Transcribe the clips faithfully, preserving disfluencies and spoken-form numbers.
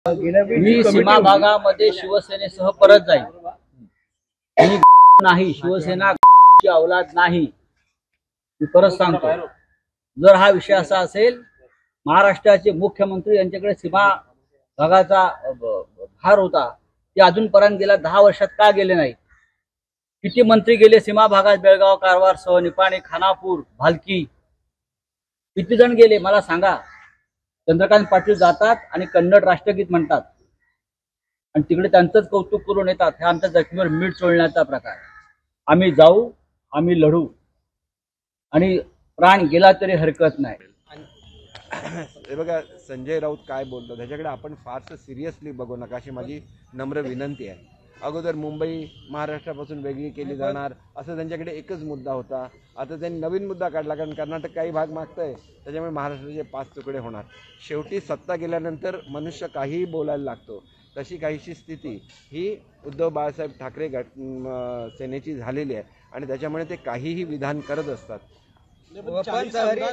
मी सीमा भागामध्ये शिवसेनेसह परत जाईल. मी नाही, शिवसेना ची औलाद नाही. मी परत सांगतो, जर हा विषय असा असेल, महाराष्ट्राचे मुख्यमंत्री यांच्याकडे सीमा भागाचा भार होता, ते अजूनपर्यंत गेल्या दहा वर्षात का गेले नाही? किती मंत्री गेले सीमा भागात? बेळगाव, कारवार सह निपाणी, खानापूर, भालकी, किती जण गेले मला सांगा. चंद्रकांत पाटील जातात आणि कन्नड राष्ट्रगीत म्हणतात आणि तिकडे त्यांचंच कौतुक करून येतात. हे आमच्या जखमीवर मीठ चोळण्याचा प्रकार. आम्ही जाऊ, आम्ही लढू आणि प्राण गेला तरी हरकत नाही. हे बघा, संजय राऊत काय बोलतो त्याच्याकडे आपण फारसं सिरियसली बघू नका अशी माझी नम्र विनंती आहे. अगोदर मुंबई महाराष्ट्रापासून वेगळी केली जाणार असं त्यांच्याकडे एकच मुद्दा होता. आता त्यांनी नवीन मुद्दा काढला, कारण कर्नाटक काही भाग मागतंय, त्याच्यामुळे महाराष्ट्राचे पाच तुकडे होणार. शेवटी सत्ता गेल्यानंतर मनुष्य काहीही बोलायला लागतो. तशी काहीशी स्थिती ही उद्धव बाळासाहेब ठाकरे गट सेनेची झालेली आहे आणि त्याच्यामुळे ते काहीही विधान करत असतात. पण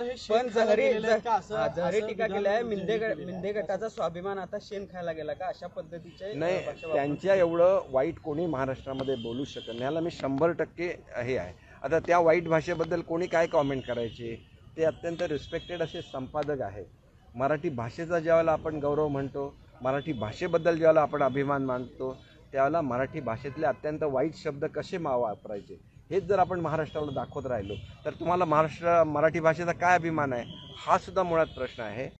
जहरी टीका केली आहे. मिंदे मिंदे गटाचा स्वाभिमान आता शेण खायला गेला का, अशा पद्धतीचे नाही, त्यांच्या एवढं वाईट कोणी महाराष्ट्रामध्ये बोलू शकत नाही, याला मी शंभर टक्के हे आहे. आता त्या वाईट भाषेबद्दल कोणी काय कॉमेंट करायचे, ते अत्यंत रिस्पेक्टेड असे संपादक आहे. मराठी भाषेचा ज्यावेळेला आपण गौरव म्हणतो, मराठी भाषेबद्दल ज्यावेळेला आपण अभिमान मानतो, त्यावेळेला मराठी भाषेतले अत्यंत वाईट शब्द कसे मा वापरायचे हेच जर आपण महाराष्ट्राला दाखवत राहिलो तर तुम्हाला महाराष्ट्र मराठी भाषेचा काय अभिमान आहे हा सुद्धा मुळात प्रश्न आहे.